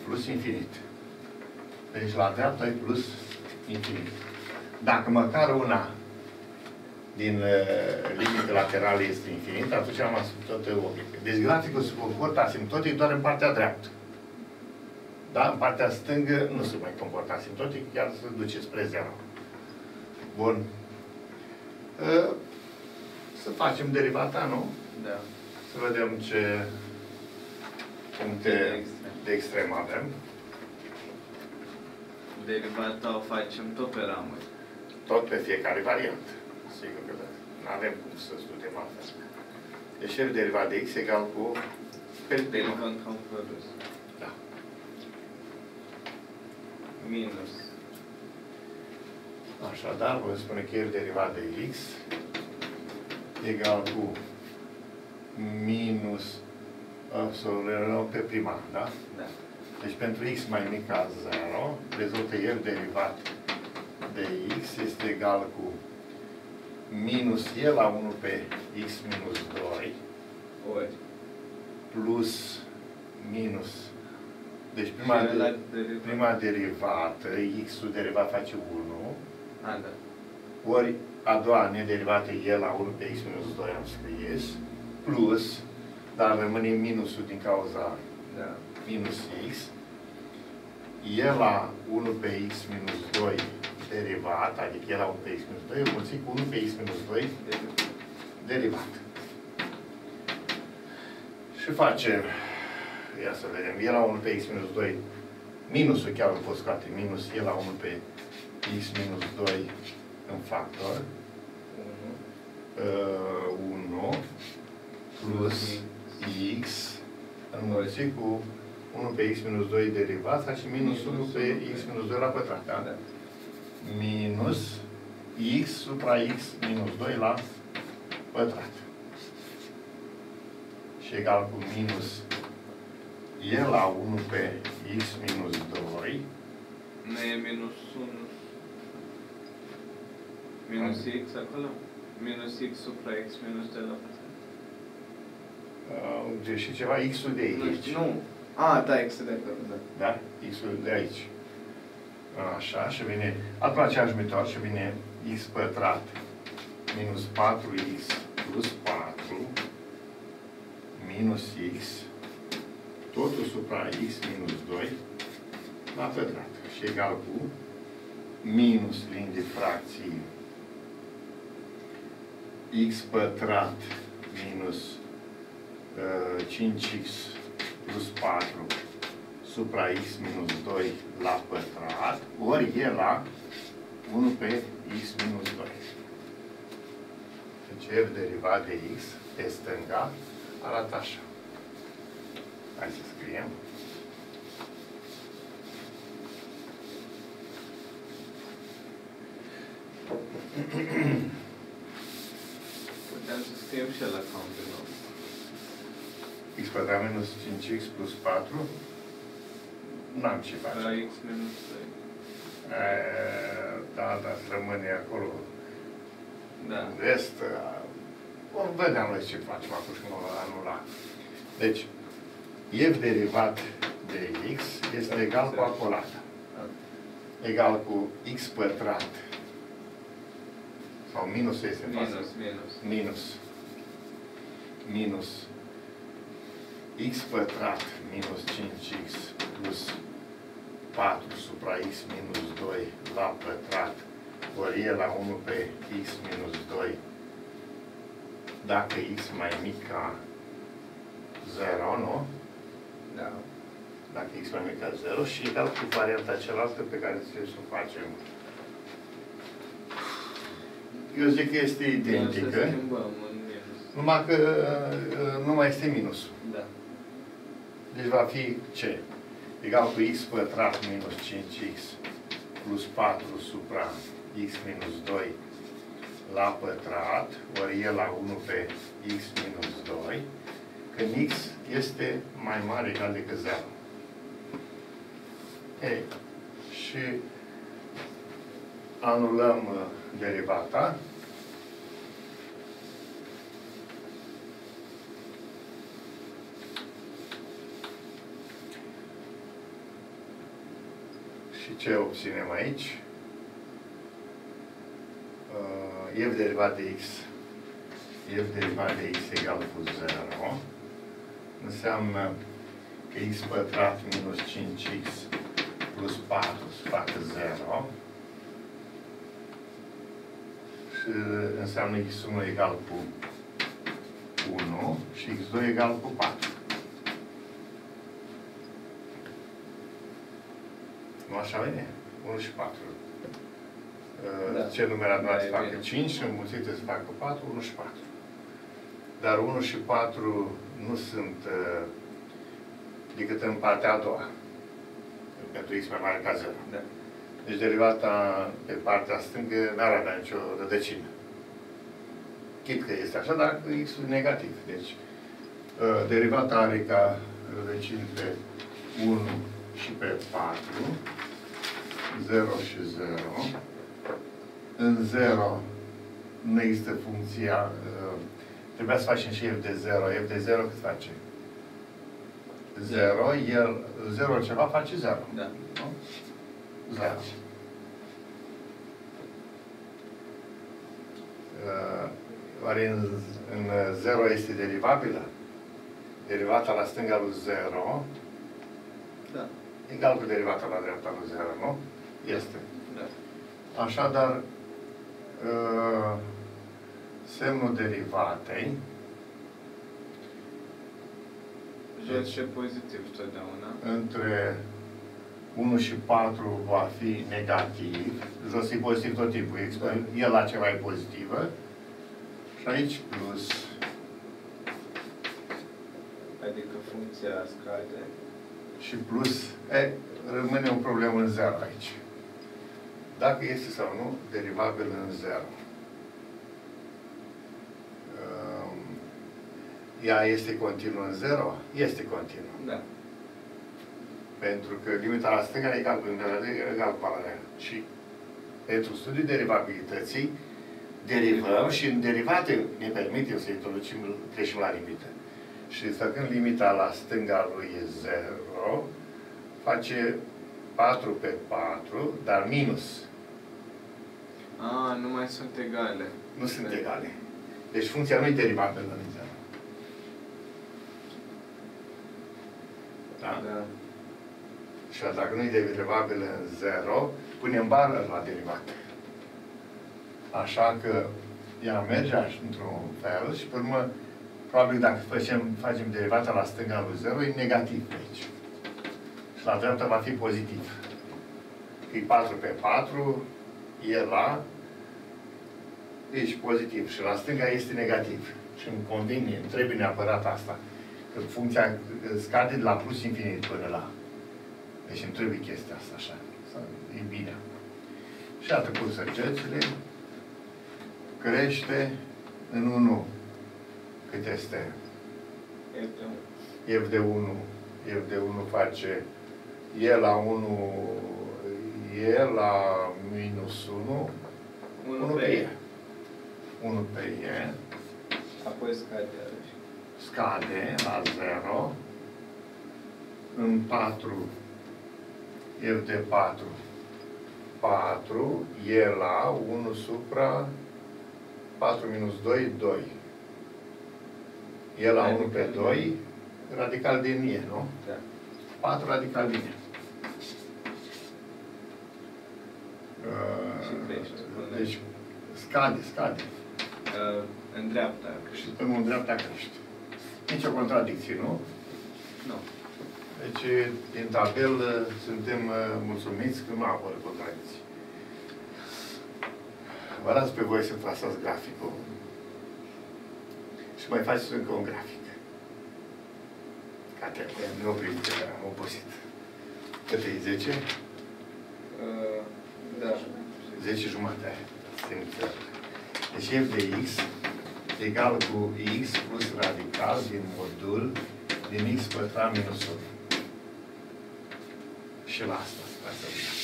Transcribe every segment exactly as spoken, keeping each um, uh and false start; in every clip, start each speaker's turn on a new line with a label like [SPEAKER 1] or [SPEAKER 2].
[SPEAKER 1] plus infinit. Deci la dreapta e plus infinit. Dacă măcar una din uh, limite laterale este infinit, atunci am asimtotă obiectă. Deci graficul se comportă asimptotic doar în partea dreaptă. Da? În partea stângă nu se mai comportă asimptotic, chiar se duce spre zero. Bun. Uh, să facem derivata, nu?
[SPEAKER 2] Da.
[SPEAKER 1] Să vedem ce puncte de extrem avem.
[SPEAKER 2] Derivata o facem tot pe ramuri.
[SPEAKER 1] Tot pe fiecare variantă. Sigur că da. Nu avem cum să studiem altfel. Deci f derivat de x egal cu pe
[SPEAKER 2] Derivăm ca un produs.
[SPEAKER 1] Da.
[SPEAKER 2] Minus.
[SPEAKER 1] Așadar, vom spune că f derivat de x egal cu minus, să le luăm pe prima, da?
[SPEAKER 2] Da.
[SPEAKER 1] Deci pentru x mai mic ca zero, rezultă f derivat de x este egal cu minus e la unu pe x minus doi
[SPEAKER 2] Ori.
[SPEAKER 1] plus minus. Deci prima, de,
[SPEAKER 2] derivat.
[SPEAKER 1] prima derivată, x-ul derivat face unu,
[SPEAKER 2] A, da.
[SPEAKER 1] ori a doua nederivată e la unu pe x minus doi am scris, plus, dar rămâne minusul din cauza
[SPEAKER 2] Da.
[SPEAKER 1] minus x, e la unu pe x minus doi derivat, adică e la unu pe x minus doi, înmulțit cu unu pe x minus doi derivat. Și facem, ia să vedem, e la unu pe x minus doi, minusul chiar îl pot scoate, minus e la unu pe x minus doi în factor, unu plus x înmulțit cu unu pe x minus doi derivat și minus unu pe x minus doi la pătrat. Da? Da. Minus x supra x minus doi la pătrat. Și egal cu minus e la unu pe x minus doi.
[SPEAKER 2] Nu e minus unu. Minus x acolo? Minus x supra x minus doi la pătrat.
[SPEAKER 1] Uh, greșit ceva, x-ul de aici.
[SPEAKER 2] Nu. A, da, x-ul de acolo, da.
[SPEAKER 1] Da? X-ul de aici. Așa, și vine, acum aceeași metodă, și vine x pătrat minus patru x plus patru minus x, totul supra x minus doi la pătrat. Și egal cu minus linii de fracții x pătrat minus uh, cinci x plus patru supra x minus doi la pătrat, ori e la unu pe x minus doi. Deci f derivat de x pe stânga arată așa. Hai să scriem.
[SPEAKER 2] Putem să scriem și la counter nou.
[SPEAKER 1] X pătrat minus cinci x plus patru. N-am ce face.
[SPEAKER 2] La x minus doi.
[SPEAKER 1] E, da, da, rămâne acolo.
[SPEAKER 2] Da.
[SPEAKER 1] În rest, vom vedea noi ce facem acum și vom anula. Deci, f derivat de x este egal cu acolată. Egal cu x pătrat. Sau minus este în față.
[SPEAKER 2] Minus, minus.
[SPEAKER 1] Minus. Minus. X pătrat minus cinci x plus patru supra x minus doi la pătrat, ori e la unu pe x minus doi, dacă x mai mic ca zero, nu?
[SPEAKER 2] Da.
[SPEAKER 1] Dacă x mai mic ca zero și egal cu varianta cealaltă pe care trebuie să o facem. Eu zic că este identică,
[SPEAKER 2] Să schimbăm în minus.
[SPEAKER 1] numai că nu mai este minusul.
[SPEAKER 2] Da.
[SPEAKER 1] Deci va fi ce? Egal cu x pătrat minus cinci x plus patru supra x minus doi la pătrat, ori e la unu pe x minus doi, când x este mai mare egal decât zero. Ei, și anulăm derivata. Și ce obținem aici? Uh, f derivat de x, f derivat de x egal cu zero, înseamnă că x pătrat minus cinci x plus patru să facă zero și înseamnă x unu egal cu unu și x doi egal cu patru. Nu așa vine? unu și patru. Da. Ce numerat nu să facă cinci și înmulțite să facă patru, unu și patru. Dar unu și patru nu sunt uh, decât în partea a doua. Pentru x mai mare ca zero. Da. Deci derivata pe partea stângă n-ar avea nicio rădăcină. Chit că este așa, dar x-ul e negativ. Deci uh, derivata are ca rădăcini pe unu și pe patru, zero și zero. În zero nu există funcția, uh, trebuia să facem și f de zero. F de zero cât face? zero, el, zero ceva face zero.
[SPEAKER 2] Da.
[SPEAKER 1] Nu? zero. Uh, oare în, în zero este derivabilă? Derivata la stânga lui zero,
[SPEAKER 2] da,
[SPEAKER 1] egal cu derivata la dreapta lui zero, nu? Este.
[SPEAKER 2] Da.
[SPEAKER 1] Așadar, uh, semnul derivatei
[SPEAKER 2] joace pozitiv totdeauna.
[SPEAKER 1] Între unu și patru va fi negativ. Jos e pozitiv tot timpul. Da. El la ceva e pozitivă. Și aici plus.
[SPEAKER 2] Adică funcția scade.
[SPEAKER 1] Și plus. E, rămâne o problemă în zero aici. Dacă este sau nu derivabil în zero. Ea este continuă în zero? Este continuă.
[SPEAKER 2] Da.
[SPEAKER 1] Pentru că limita la stânga e egal cu egal cu valoarea. Și pentru studiul derivabilității, derivăm și în derivate ne permite să introducem, trecem la limită. Și stăcând limita la stânga lui e zero, face patru pe patru, dar minus.
[SPEAKER 2] A, nu mai sunt egale.
[SPEAKER 1] Nu sunt egale. Deci funcția nu e derivabilă în zero. Da?
[SPEAKER 2] Da.
[SPEAKER 1] Și dacă nu e derivabilă în zero, punem bară la derivat. Așa că ea merge într-un fel și, pe urmă, probabil dacă facem, facem derivata la stânga lui zero, e negativ pe aici. Și la dreapta va fi pozitiv. Că e patru pe patru, e la, deci pozitiv. Și la stânga este negativ. Și îmi convine, îmi trebuie neapărat asta. Că funcția scade de la plus infinit până la. Deci îmi trebuie chestia asta așa. E bine. Și atât cu săgețile. Crește în unu. Cât este? F de unu. F de unu face E la unu, E la minus unu.
[SPEAKER 2] unu pe E.
[SPEAKER 1] unu pe E.
[SPEAKER 2] Apoi scade.
[SPEAKER 1] Scade la zero. În patru, F de patru, patru, E la unu supra patru minus doi, doi. E la unu pe doi, radical din E, nu?
[SPEAKER 2] Da.
[SPEAKER 1] patru radical din E.
[SPEAKER 2] Uh,
[SPEAKER 1] deci, scade, scade.
[SPEAKER 2] Uh, în dreapta.
[SPEAKER 1] Și stăm în dreapta crește. Nici o contradicție, nu?
[SPEAKER 2] Nu.
[SPEAKER 1] Deci, din tabel, suntem mulțumiți că nu apără contradicții. Vă las pe voi să trasați graficul. Și mai faceți încă un grafic. Ca nu oprim, că am obosit. Cât e? zece?
[SPEAKER 2] Uh, da.
[SPEAKER 1] zece jumate. Deci f de x egal cu x plus radical din modul din x pătrat minus unu. Și la asta. asta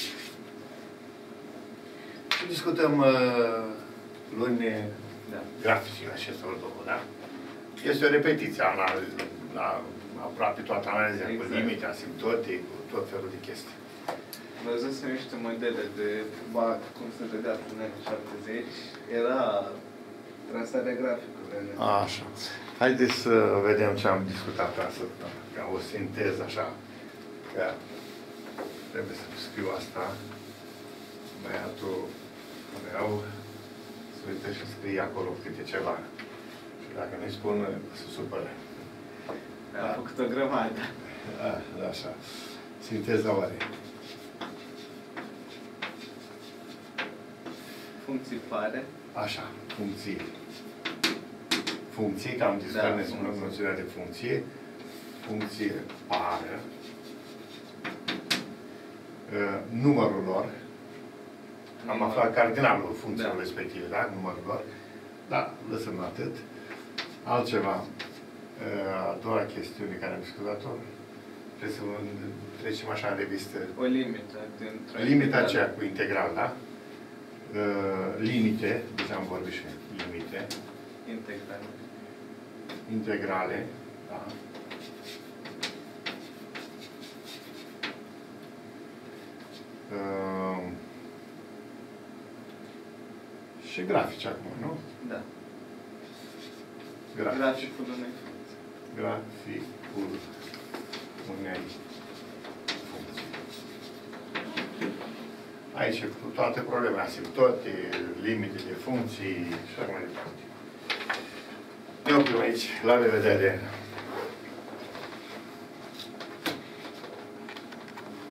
[SPEAKER 1] și discutăm uh, luni
[SPEAKER 2] da.
[SPEAKER 1] graficii acestor două, da? Este o repetiție la, la aproape toată analiza,
[SPEAKER 2] Exact.
[SPEAKER 1] cu limite, asimtotic, cu tot felul de chestii.
[SPEAKER 2] Văzusem niște modele de bac, cum se vedea prin anii șaptezeci, era trasarea graficului.
[SPEAKER 1] Așa. Haideți să vedem ce am discutat astăzi, ca o sinteză așa, că trebuie să scriu asta. Băiatul meu se uită și scrie acolo câte ceva. Și dacă nu-i spun, se supără.
[SPEAKER 2] Am făcut o grămadă.
[SPEAKER 1] A, așa. Sinteza oare.
[SPEAKER 2] Funcții pare.
[SPEAKER 1] Așa, funcții. Funcții, că am discutat
[SPEAKER 2] Da,
[SPEAKER 1] da,
[SPEAKER 2] funcții.
[SPEAKER 1] noțiunea de funcție. Funcție pară. Uh, numărul lor. Am
[SPEAKER 2] Număr.
[SPEAKER 1] aflat cardinalul funcțiilor
[SPEAKER 2] Da.
[SPEAKER 1] respective, da? Numărul lor. Da, lăsăm atât. Altceva. Uh, a doua chestiune care am discutat-o. Trebuie să trecem așa în revistă.
[SPEAKER 2] O limită dintre...
[SPEAKER 1] Limita aceea cu integral, da? Uh, limite, deci am vorbit și limite.
[SPEAKER 2] Integral.
[SPEAKER 1] Integrale, da? Uh, și grafice acum, nu?
[SPEAKER 2] Da.
[SPEAKER 1] Grafici.
[SPEAKER 2] Graficul unei funcții.
[SPEAKER 1] Graficul unei funcții. Aici cu toate problemele, asimtote, limite de funcții și așa mai departe. Ne oprim aici. La revedere!